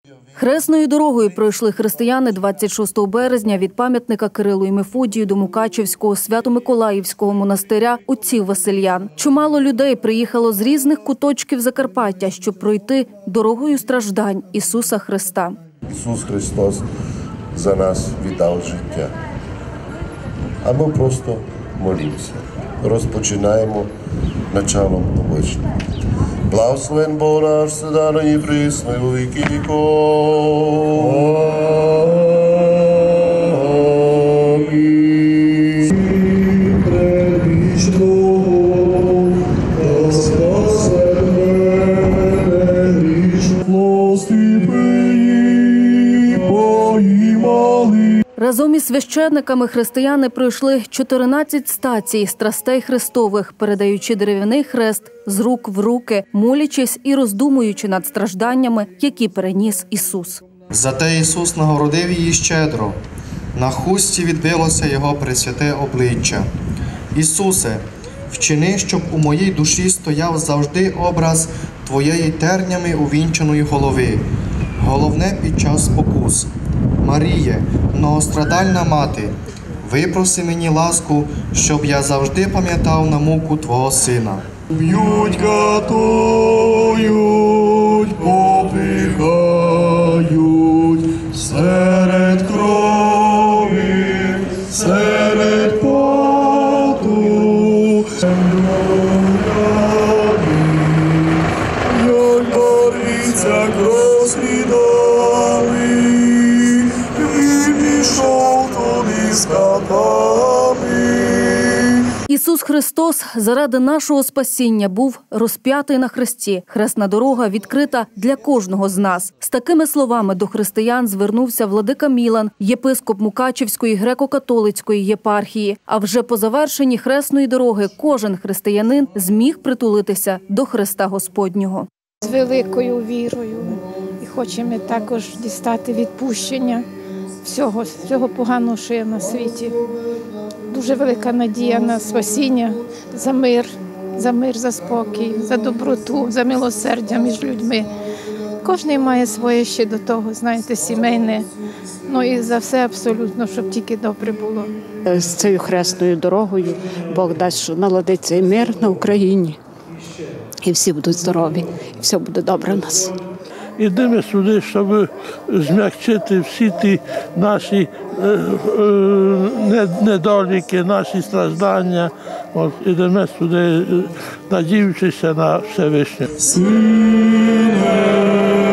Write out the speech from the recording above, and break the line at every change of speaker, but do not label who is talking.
Хресною дорогою пройшли християни 26 березня від пам'ятника Кирилу і Мефодію до Мукачівського Свято-Миколаївського монастиря отців Васильян. Чимало людей приїхало з різних куточків Закарпаття, щоб пройти дорогою страждань Ісуса Христа.
Ісус Христос за нас віддав життя. Або просто молімося. Розпочинаємо началом обичним. Благословен Бог наш, всегда нині присно і во віки віков. Амінь. Предвічного, та спасе мене грішного, сліпий поїмали.
Разом із священниками християни пройшли 14 стацій страстей Христових, передаючи дерев'яний хрест з рук в руки, молячись і роздумуючи над стражданнями, які переніс Ісус.
Зате Ісус нагородив її щедро. На хустці відбилося Його пресвяте обличчя. Ісусе, вчини, щоб у моїй душі стояв завжди образ Твоєї тернями увінчаної голови. Головне під час спокус. Маріє, многострадальна мати, випроси мені ласку, щоб я завжди пам'ятав на муку Твого Сина.
Б'ють, катують, попихають, серед крові, серед поту, як бориться кров слідами, він пішов туди з катами.
Ісус Христос заради нашого спасіння був розп'ятий на хресті. Хресна дорога відкрита для кожного з нас. З такими словами до християн звернувся владика Мілан, єпископ Мукачівської греко-католицької єпархії. А вже по завершенні хресної дороги кожен християнин зміг притулитися до Христа Господнього.
З великою вірою і хочемо також дістати відпущення всього поганого, що є на світі. Дуже велика надія на спасіння, за мир, за спокій, за доброту, за милосердя між людьми. Кожен має своє ще до того, знаєте, сімейне, ну і за все абсолютно, щоб тільки добре було.
З цією хресною дорогою Бог дасть, що наладиться і мир на Україні, і всі будуть здорові, і все буде добре в нас.
Ідемо сюди, щоб змягчити всі ті наші недоліки, наші страждання. Ідемо сюди, надіючися на Всевишнє.